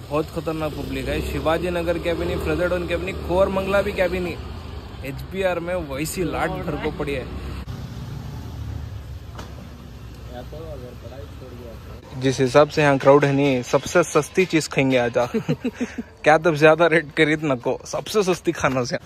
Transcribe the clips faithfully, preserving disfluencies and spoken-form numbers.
बहुत खतरनाक पब्लिक है। शिवाजी नगर क्या भी नहीं, फ्रेजरडोन क्या भी नहीं, कोरमंगला भी क्या भी नहीं, एच बी आर में वैसी लाट भर को पड़ी है। जिस हिसाब से यहाँ क्राउड है नहीं, सबसे सस्ती चीज खाएंगे आज। क्या तब ज्यादा रेट खरीद नको, सबसे सस्ती खाना से।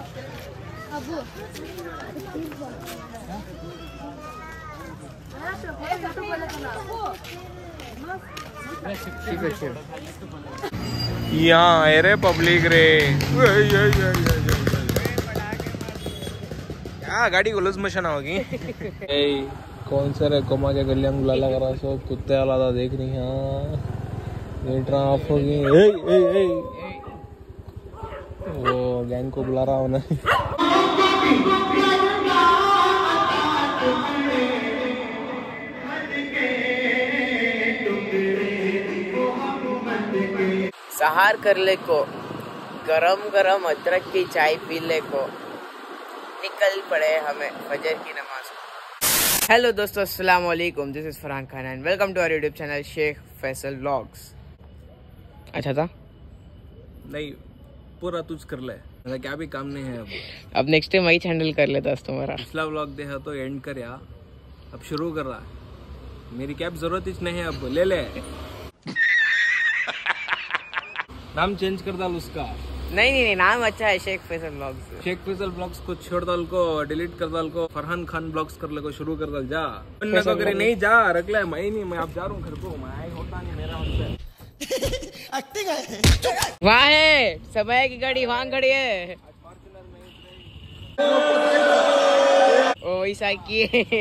यहाँ है रे पब्लिक रे, क्या गाड़ी को लुज मशीन होगी। कौन सा रे कोमा के गलियां में लाला करा सो कुत्ते वाला था देख रही। हाँ मीटर ऑफ होगी। ए ए ए वो गैंग को बुला रहा हूँ ना। सहार कर ले को गरम गरम अदरक की चाय पी ले को निकल पड़े हमें फजर की नमाज। हेलो दोस्तों, अस्सलाम वालेकुम, this is Farhan Khan and welcome to our YouTube channel Sheikh Faisal vlogs. अच्छा था नहीं, पूरा तुझ कर ले, मेरा क्या भी काम नहीं है अब। अब नेक्स्ट टाइम वही हैंडल कर लेता है तुम्हारा। पिछला व्लॉग दे है तो एंड कर या, अब शुरू कर रहा है। मेरी क्या जरूरत ही नहीं है, अब ले ले। नाम चेंज कर डाल उसका। नहीं नहीं नहीं, नाम अच्छा है, शेख फैसल व्लॉग्स। शेख फैसल व्लॉग्स को छोड़ डाल को, डिलीट कर डाल को, फरहान खान व्लॉग्स कर ले को, शुरू कर डाल। जा करे नहीं, जा रख ले। मैं नहीं, मैं अब जा रहा हूँ घर को। मैं होता नहीं मेरा वहाँ है समय की गाड़ी, वहाँ खड़ी है। ओ ऐसा की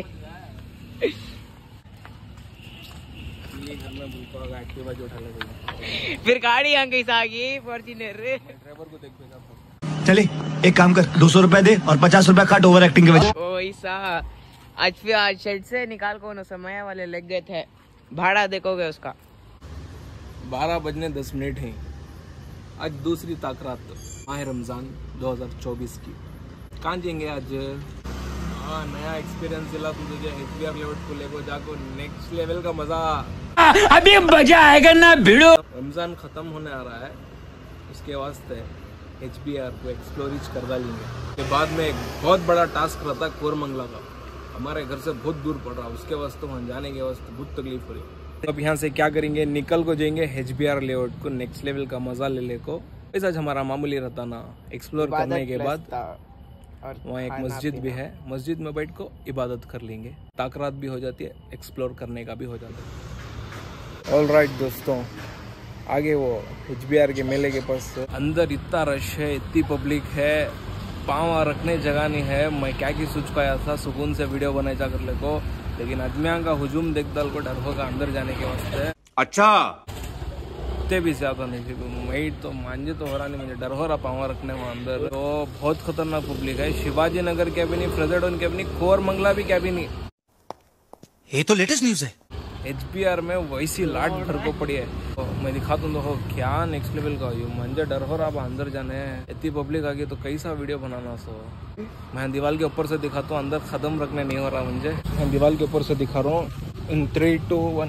फिर गाड़ी यहाँ कैसे आ गई फॉर्च्यूनर। ड्राइवर को देख। चले एक काम कर, दो सौ रुपए दे और पचास रुपए काट ओवर एक्टिंग के वजह। ओ ऐसा आज फिर आज शेड से निकाल को ना समय वाले लग गए थे। भाड़ा देखोगे उसका? बारह बजने दस मिनट है। आज दूसरी ताकरात माह रमजान दो हज़ार चौबीस की। कहाँ जाएंगे आज? हाँ, नया एक्सपीरियंस दिला तू तुझे। एच बी आर लेवल को लेको जाको नेक्स्ट लेवल का मजा। अभी मजा आएगा ना भिड़ो। रमजान खत्म होने आ रहा है, उसके वास्ते एच बी आर को एक्सप्लोरिज कर डालेंगे। के बाद में एक बहुत बड़ा टास्क रहता है कोरमंगला का, हमारे घर से बहुत दूर पड़ रहा है। उसके वास्ते वहाँ जाने के वास्ते बहुत तकलीफ हो रही। अब यहाँ से क्या करेंगे, निकल को जाएंगे एच बी आर लेआउट को नेक्स्ट लेवल का मजा ले ले को। ऐसा हमारा मामूली रहता ना, एक्सप्लोर करने के बाद वहाँ एक मस्जिद भी है, मस्जिद में बैठ को इबादत कर लेंगे। ताकरात भी हो जाती है, एक्सप्लोर करने का भी हो जाता है। ऑल राइट दोस्तों, आगे वो एच बी आर के मेले के पास अंदर इतना रश है, इतनी पब्लिक है, पाँव रखने जगह नहीं है। मैं क्या की सोच पाया था सुकून से वीडियो बनाई जा कर ले को, लेकिन आदमियों का हुजूम देख दल को डर होगा अंदर जाने के वास्ते। अच्छा इतने भी ज्यादा नहीं थी, मैं तो मांझे तो हो रहा नहीं, मुझे डर हो रहा पाँव रखने में अंदर। तो बहुत खतरनाक पब्लिक है। शिवाजी नगर क्या भी नहीं, फ्रेजरडोन क्या भी नहीं, कोरमंगला भी क्या भी नहीं। ये तो लेटेस्ट न्यूज है। एच बी आर में वैसी लाट भर को पड़ी है। तो मैं दिखाता हूँ, देखो क्या नेक्स्ट लेवल का। यू मुझे डर हो रहा अंदर जाने, इतनी पब्लिक आ गई तो कैसा वीडियो बनाना। सो मैं दीवार के ऊपर से दिखाता हूँ, अंदर कदम रखने नहीं हो रहा मुझे। मैं दीवार के ऊपर से दिखा रहा हूँ इन थ्री टू वन।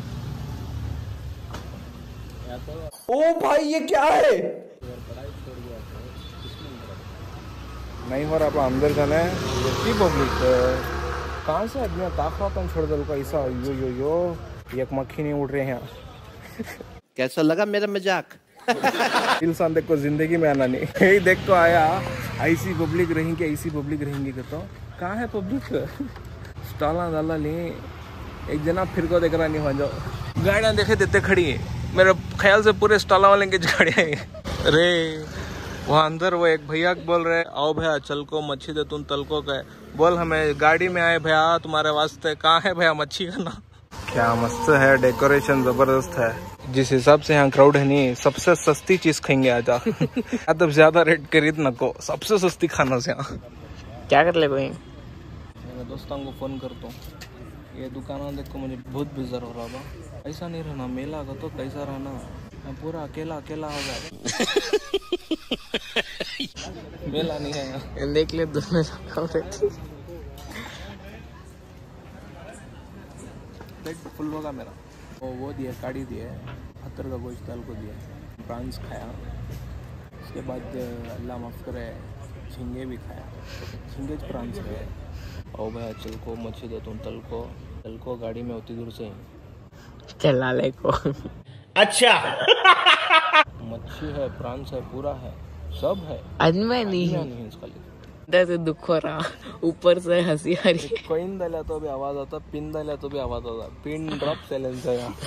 ओ भाई ये क्या है? नहीं हो रहा अंदर जाने, इतनी पब्लिक है। कहाँ से आदमी ताकत छोड़ दो का ऐसा। यो यो यो एक मक्खी नहीं उड़ रहे हैं। कैसा लगा मेरा मजाक? इंसान देखो जिंदगी में आना नहीं, यही देख तो आया। ऐसी पब्लिक रहेंगे, ऐसी पब्लिक रहेंगी तो कहाँ है पब्लिक? स्टॉला डाला ले, एक जना फिर को देख रहा नहीं हो जाओ। गाड़ियाँ देखे देते खड़ी है, मेरे ख्याल से पूरे स्टॉला वाले की गाड़ियाँ हैं। अरे वहाँ अंदर वो एक भैया बोल रहे, आओ भैया चल को मच्छी दे तुम तलको का बोल, हमें गाड़ी में आए भैया तुम्हारे वास्ते। कहाँ है भैया मच्छी का ना? क्या मस्त है, डेकोरेशन जबरदस्त है। जिस हिसाब से यहाँ क्राउड है नहीं, सबसे सस्ती चीज खाएंगे आज। तब ज्यादा रेट खरीद नको, सबसे सस्ती खाना से। यहाँ क्या कर ले कोई? मेरे दोस्तों को फोन करता हूँ। ये दुकान देख को मुझे बहुत बेजार हो रहा था। ऐसा नहीं रहना, मेला का तो कैसा रहना, मैं पूरा अकेला अकेला हो गया। मेला नहीं है यहाँ, देख ले दो फुल होगा मेरा। वो वो दिया काढ़ी दिया, हत्तर का गोश्त दाल को दिया। प्रॉन्स खाया, उसके बाद अल्लाह माफ़ करे झींगे भी खाया, झींगे प्रॉन्स खाए। ओ भाई चल को मच्छी देता हूँ, तल को तल को गाड़ी में होती दूर से चला ले को। अच्छा मच्छी है, प्रॉन्स है, पूरा है, सब है। आदमी नहीं है नहीं इसका से दुख हो रहा, ऊपर से हंसी आ रही। कोइन डाला तो भी आवाज आता, पिन डाला तो भी आवाज आता, पिन ड्रॉप साइलेंस है यहाँ।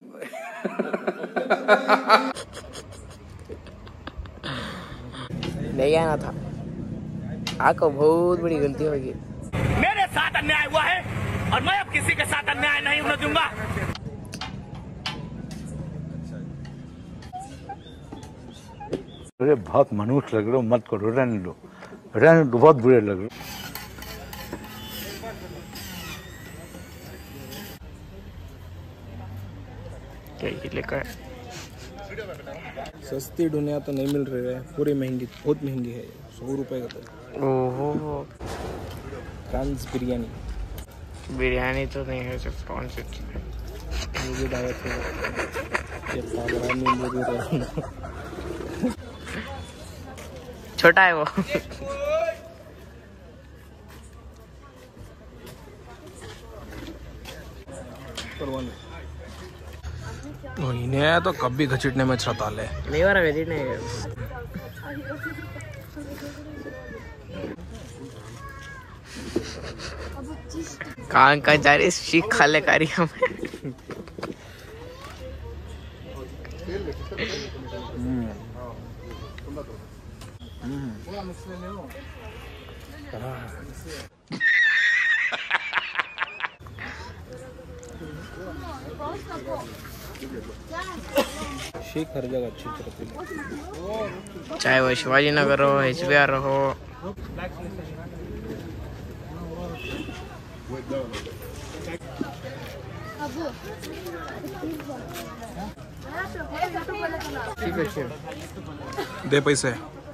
नहीं आना था, आपको बहुत बड़ी गलती होगी। मेरे साथ अन्याय हुआ है और मैं अब किसी के साथ अन्याय नहीं होने दूंगा। अरे बहुत मनुष्य लग रहे हो, मत करो, रहने दो, रहने दो, बहुत बुरे लग रहे हो। लेकर सस्ती दुनिया तो नहीं मिल रही है, पूरी महंगी, बहुत महंगी है, सौ रुपए का तो। ओहो प्रॉन्स बिरयानी बिरयानी तो नहीं है, सिर्फ प्रॉन्स है। वो भी दावत है, ये पागल नींबू भी रहे। छोटा है वो। इन्हें तो कभी घसीटने में छता ले नहीं वाला घसीट नहीं। कहाँ का जा रही शीख खा ले कारी हमें। शीख हर जगह अच्छी तरह, चाहे वो शिवाजी नगर हो, एच बी आर हो। दे पैसे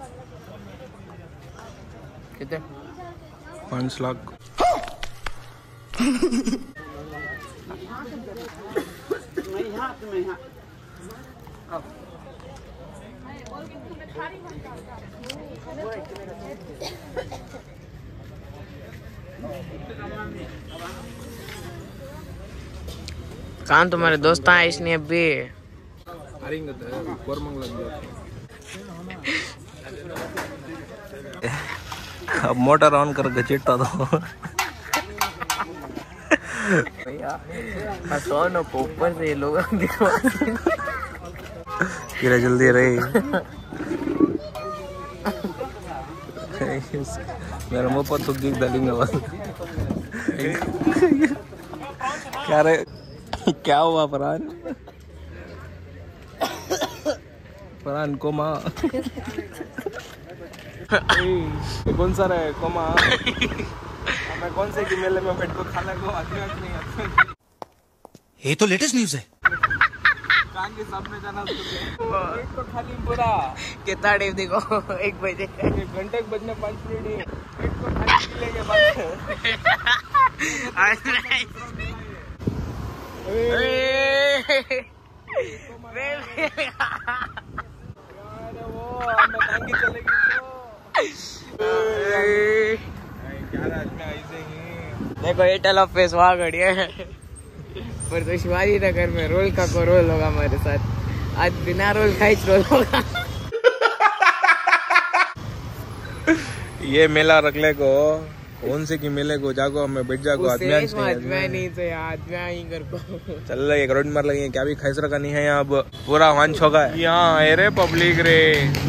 कितने? पाँच लाख। कहाँ तुम्हारे दोस्त आए इसने अभी? अब मोटर ऑन कर घसीटता तो सोनो ऊपर से लोग दिखवा जल्दी रही। मेरे मुंह पर तो गिर डालेंगे बस। क्या रे, क्या हुआ फरहान? फरहान कोमा कौन सा रहे कोमा? मैं कौन से की मेले में बैठ को खाना को आदमी नहीं आता। ये तो लेटेस्ट न्यूज है। कान के सामने जाना एक तो खाली पूरा कितना टाइम देखो, एक बजे एक घंटे बजने पाँच मिनट एक तो खाली लेके बाद वो मैं टांगी चलेगी देखो एयरटेल ऑफिस वहाँ खड़ी है, पर तो शिवाजी नगर में रोल का को रोल होगा हमारे साथ। आज बिना रोल खाई रोल होगा। ये मेला रखले को कौन से की मेले को जागो हमें बैठ जागो आदमी नहीं तो आदमी ही कर को चल रहा है। एक रोड मार लगे क्या भी खाइस रखा नहीं है यहाँ, अब पूरा वांच होगा यहाँ है रे पब्लिक रे।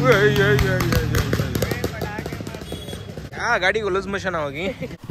हाँ गाड़ी को लूज मशीन होगी।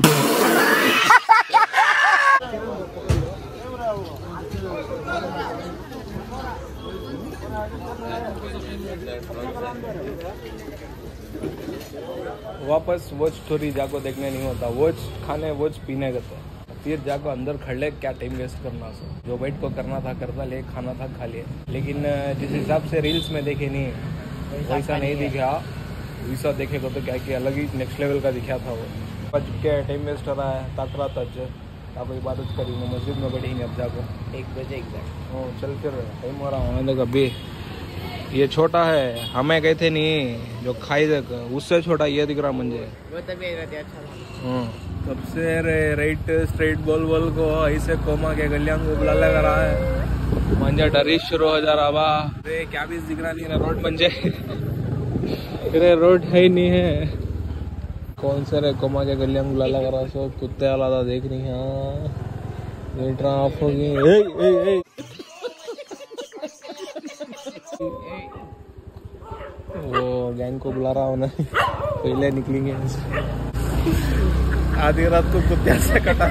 वापस वॉच स्टोरी जाको देखने नहीं होता, वॉच खाने वॉच पीने का तो फिर जाको अंदर खड़े क्या टाइम वेस्ट करना। सो जो वेट को करना था करता ले, खाना था खा लिया, लेकिन जिस हिसाब से रील्स में देखे नहीं वैसा नहीं दिखा। वैसा देखेगा तो क्या कि अलग ही नेक्स्ट लेवल का दिखा था वो। बच के टाइम वेस्ट हो रहा है, ताकरा तज आप इबादत करेंगे, मस्जिद में बैठेंगे अब जाको एक बजे एग्जैक्ट। ओ चल फिर टाइम हो रहा होने देगा अभी। ये छोटा है, हमें कहते नहीं जो खाई देख उससे छोटा ये दिख रहा मुझे। वो तभी अच्छा सबसे राइट स्ट्रेट बॉल बॉल को ऐसे कोमा के गलियांग को बुला लगा रहा है मंजे डरिश शुरू हो जा रहा बा। अरे क्या भी दिख रहा नहीं है रोड मंजे। अरे रोड है ही नहीं है। कौन से रे कोमा के गलियांग बुला लगा रहा सो कुत्ते वाला था देख नहीं। हाँ ये ट्राफ होगी। ए ए ए वो गैंग को बुला रहा हूँ ना पहले निकलेंगे आधी रात को कुत्ते से कटा।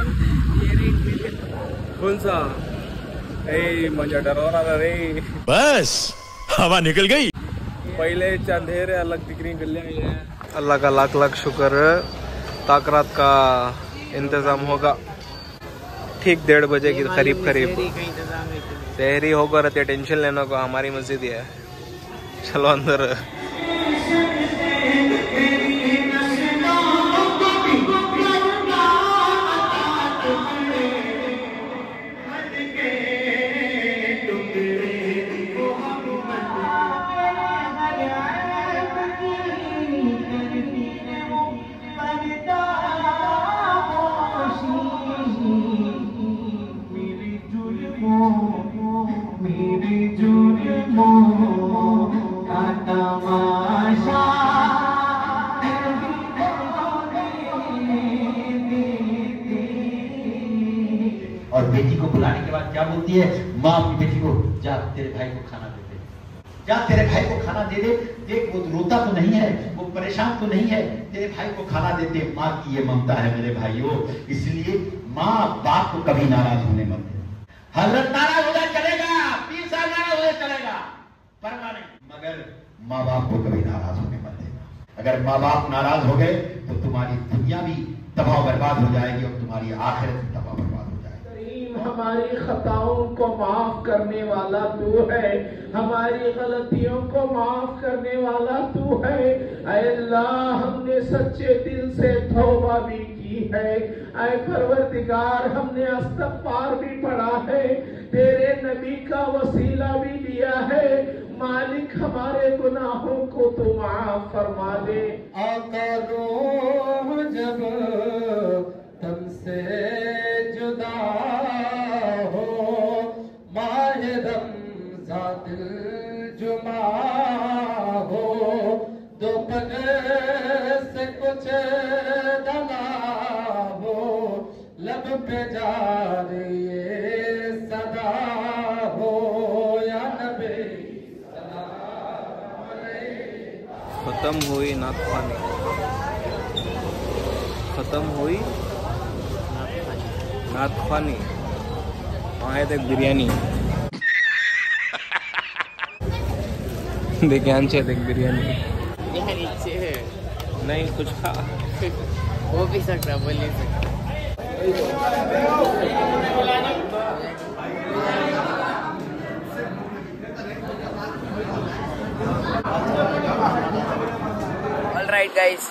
कौन सा ए मुझे डरा रहा रे। बस हवा निकल गई। पहले अंधेरे अलग दिख रही गलियां है। अल्लाह का लाख लाख शुक्र ताकरात का इंतजाम होगा ठीक डेढ़ बजे की करीब करीब शहरी होगा रहते। टेंशन लेने को हमारी मस्जिद ही है। चलो अंदर। और बेटी को बुलाने के बाद क्या बोलती है माँ अपनी बेटी को, जा तेरे भाई को खाना दे दे, जा तेरे भाई को खाना दे दे। देख वो रोता तो नहीं है, वो परेशान तो नहीं है, तेरे भाई को खाना देते। माँ की ये ममता है मेरे भाइयों। इसलिए माँ बाप को कभी नाराज होने मत दे। हजरत नाराज हो जाए चलेगा, पीर साहब नाराज हो जाए चलेगा, परवाह नहीं, मगर माँ बाप को कभी नाराज होने मत देना। अगर माँ बाप नाराज हो गए तो तुम्हारी दुनिया भी तबाह बर्बाद हो जाएगी और तुम्हारी आखिरत भी तबाह बर्बाद हो जाएगी। हमारी खताओं को माफ करने वाला तू है, हमारी गलतियों को माफ करने वाला तू है। ऐ अल्लाह हमने सच्चे दिल से तौबा भी की है, ऐ परवरदिगार हमने इस्तग़फ़ार भी पढ़ा है, तेरे नबी का वसीला भी लिया है। मालिक हमारे गुनाहों को तो माफ फरमा दे। आका रूह जब तुमसे जुदा हो, माह रमज़ान दिल जुमा हो, दो पग से कुछ दना हो, लब पे जा रही सदा हो, या नबी खत्म हुई नात खानी, खत्म हुई नात खानी। वहाँ तक बिरयानी देख आंचे देख बिरयानी यहाँ नीचे है नहीं कुछ खा वो भी सकता बोल नहीं सकता। ऑल राइट गाइस,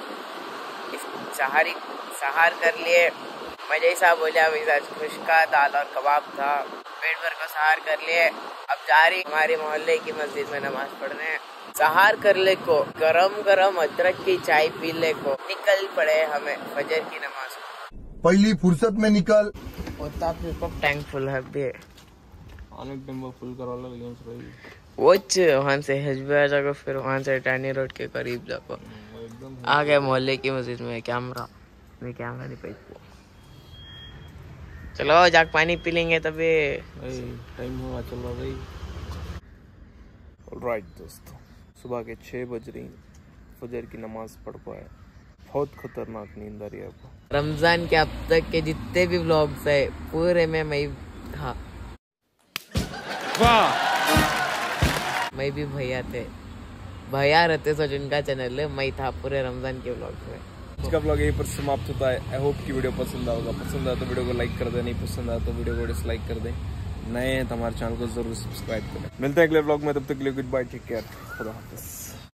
सहारी सहार कर लिए। मैं जैसा बोला वैसा खुशका दाल और कबाब था, पेट भर को सहार कर लिए। अब जा रही हमारे मोहल्ले की मस्जिद में नमाज पढ़ने। सहार कर ले को गरम गरम अदरक की चाय पी ले को निकल पड़े हमें फजर की नमाज। पहली फुर्सत में निकल होता फिर कब टैंक फुल है बे आने टाइम फुल करा लो वो वहाँ से हजबे आ जाओ, फिर वहाँ से टानी रोड के करीब जाओ। आ गए मोहल्ले की मस्जिद में। कैमरा मैं कैमरा नहीं पाई। चलो जाग पानी पी लेंगे तभी टाइम हुआ चल रहा भाई। ऑलराइट दोस्तों, सुबह के छः बज रही, फजर की नमाज पढ़ पाए। बहुत खतरनाक नींद आ रही है आपको। रमजान के अब तक के जितने भी व्लॉग्स है पूरे में मैं था, वाह मैं भी भैया थे, भैया रहते सो जिनका चैनल है, मैं था पूरे रमजान के व्लॉग्स में। इसका व्लॉग यहीं पर समाप्त होता है। आई होप की वीडियो पसंद आएगा। पसंद आया तो वीडियो को लाइक कर दे, नहीं पसंद आया तो वीडियो को डिसलाइक कर दे। नए हैं तो हमारे चैनल को जरूर सब्सक्राइब करें। मिलते हैं अगले व्लॉग में, तब तक के लिए गुड बाय, टेक केयर, खुदा हाफिज़।